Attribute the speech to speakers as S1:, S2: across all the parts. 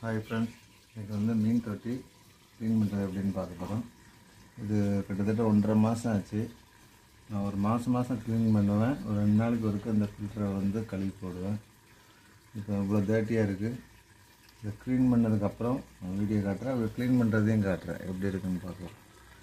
S1: Hi friends, இது வந்து மீன் தொட்டி க்ளீன் பண்ணுறது எப்படின்னு பார்க்க போகிறோம். இது கிட்டத்தட்ட 1.5 மாதம் ஆச்சு. நான் ஒரு மாதம் க்ளீன் பண்ணுவேன். ஒரு 2 நாளைக்கு ஒருக்க இந்த ஃபில்டரை வந்து கழுவி போடுவேன். இப்போ இவ்வளோ டேர்ட்டியாக இருக்குது. இதை க்ளீன் பண்ணதுக்கப்புறம் வீடியோ காட்டுறேன். அதை க்ளீன் பண்ணுறதையும் காட்டுறேன் எப்படி இருக்குன்னு பார்க்கலாம்.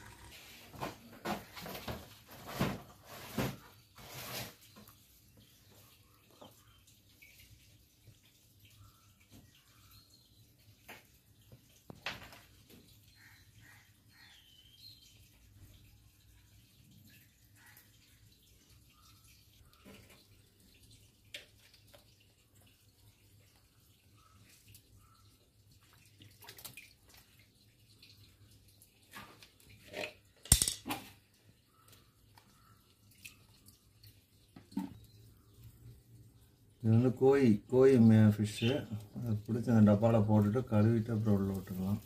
S1: இது வந்து கோழி ஃபிஷ்ஷு. அதை பிடிச்சி அந்த டப்பாவில் போட்டுட்டு கழுவிட்டு அப்புறம் உள்ள விட்டுக்கலாம்.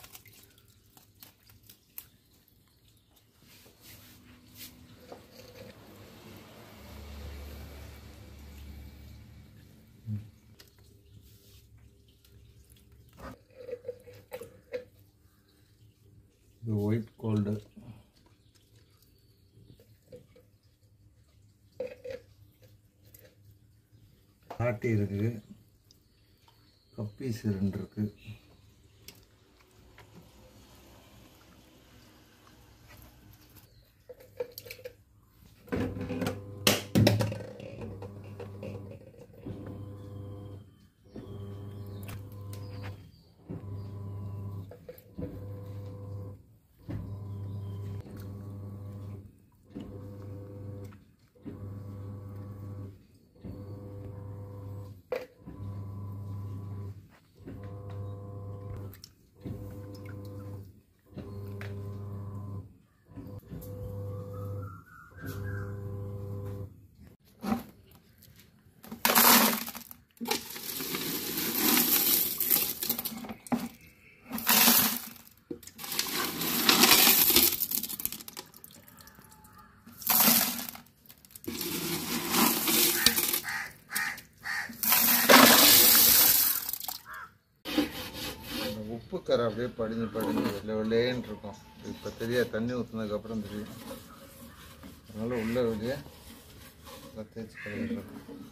S1: இது ஒயிட் கோல்டு. ஆட்டி இருக்குது, கப்பீஸ் 2 இருக்குது. உப்பு கரை அப்படியே படிஞ்சு வெள்ளையேன்னு இருக்கும். இப்போ தெரியாது, தண்ணி ஊற்றுனதுக்கப்புறம் தெரியும். அதனால் உள்ளே வெளியே தேய்ச்சி கழுவிடுறோம்.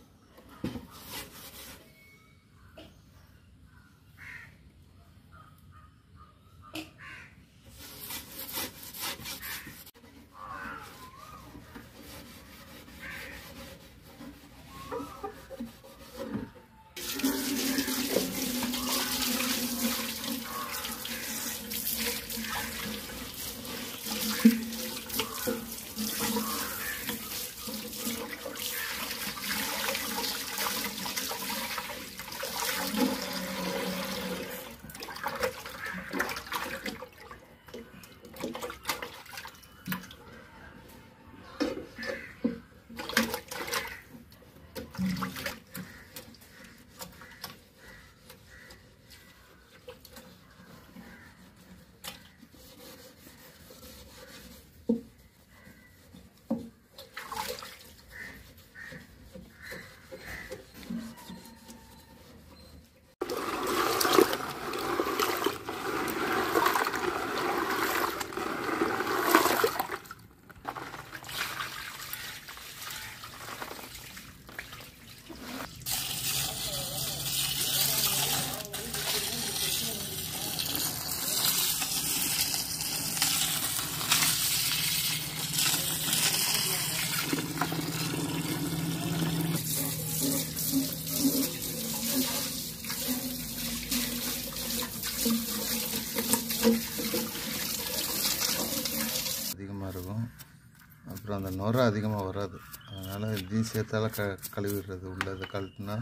S1: அதிகமாக இருக்கும். அப்புறம் அந்த நுரை அதிகமாக வராது. அதனால் இதையும் சேர்த்தால கழுவிடுறது. உள்ளதை கழட்டினா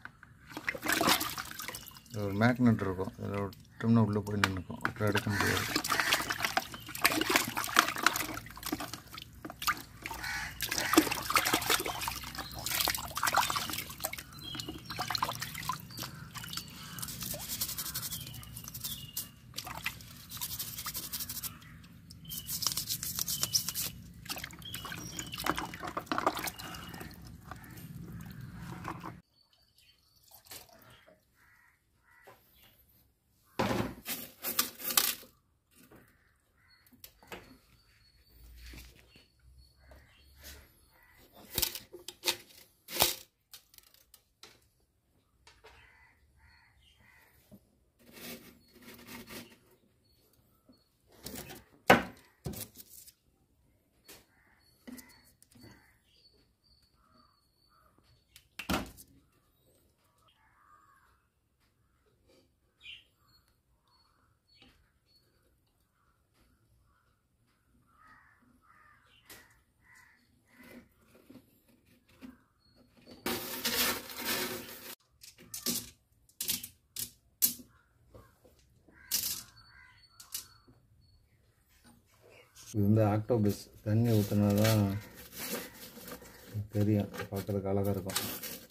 S1: ஒரு மேக்னெட் இருக்கும், அதில் விட்டோம்னா உள்ளே போய் நின்றுக்கும். அப்புறம் எடுக்க முடியாது. இது வந்து ஆக்டோபஸ். தண்ணி ஊற்றினா தான் தெரியும், பார்க்குறதுக்கு அழகாக இருக்கும்.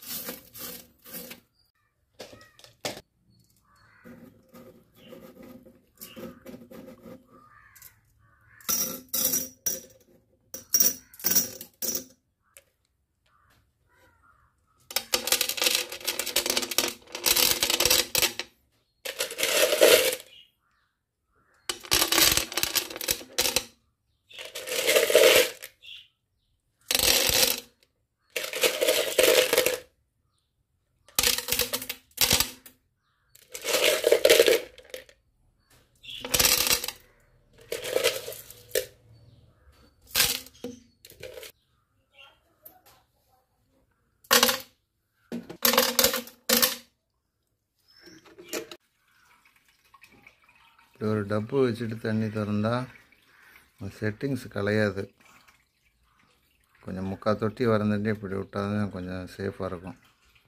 S1: இப்படி ஒரு டப்பு வச்சுட்டு தண்ணி திறந்தால் செட்டிங்ஸ் கலையாது. கொஞ்சம் முக்கால் தொட்டி வரந்துட்டு இப்படி விட்டால் தான் கொஞ்சம் சேஃபாக இருக்கும்.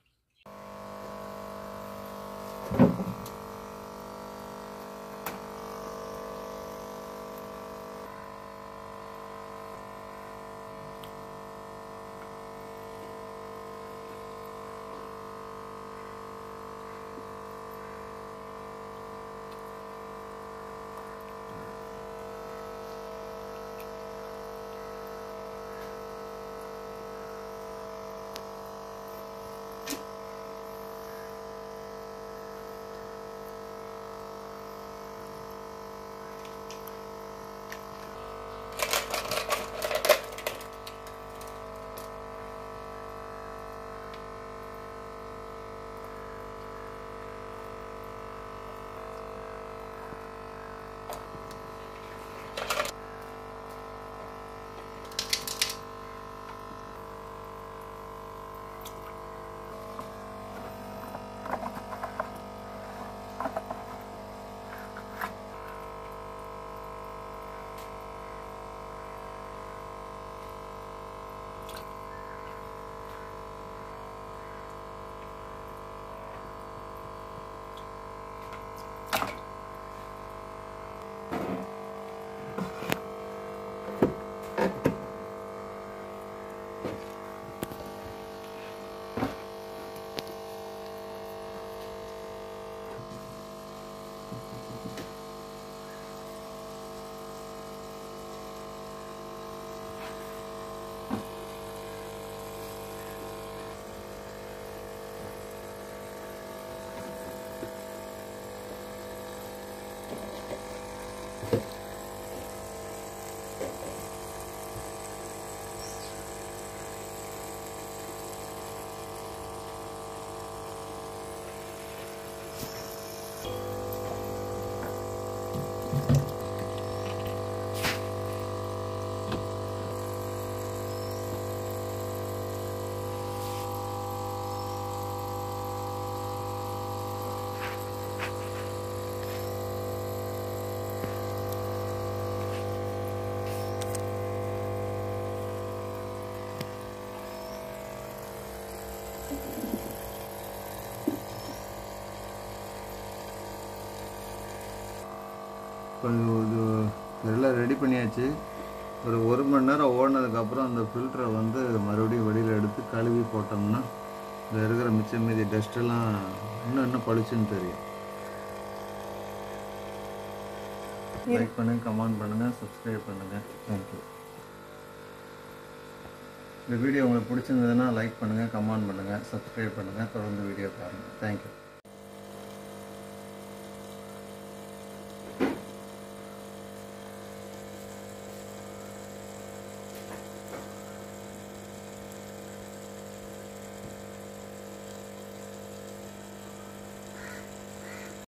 S1: இப்போ இது எல்லாம் ரெடி பண்ணியாச்சு. ஒரு மணி நேரம் ஓடினதுக்கப்புறம் அந்த ஃபில்டரை வந்து மறுபடியும் வெளியில் எடுத்து கழுவி போட்டோம்னா இதில் இருக்கிற மிச்சம் மீதி டஸ்ட்டெல்லாம் இன்னும் பளிச்சுன்னு தெரியும். லைக் பண்ணுங்கள், கமெண்ட் பண்ணுங்கள், சப்ஸ்கிரைப் பண்ணுங்கள். தேங்க்யூ. இந்த வீடியோ உங்களுக்கு பிடிச்சிருந்ததுன்னா லைக் பண்ணுங்கள், கமெண்ட் பண்ணுங்கள், சப்ஸ்கிரைப் பண்ணுங்கள். தொடர்ந்து வீடியோ பாருங்கள். தேங்க்யூ.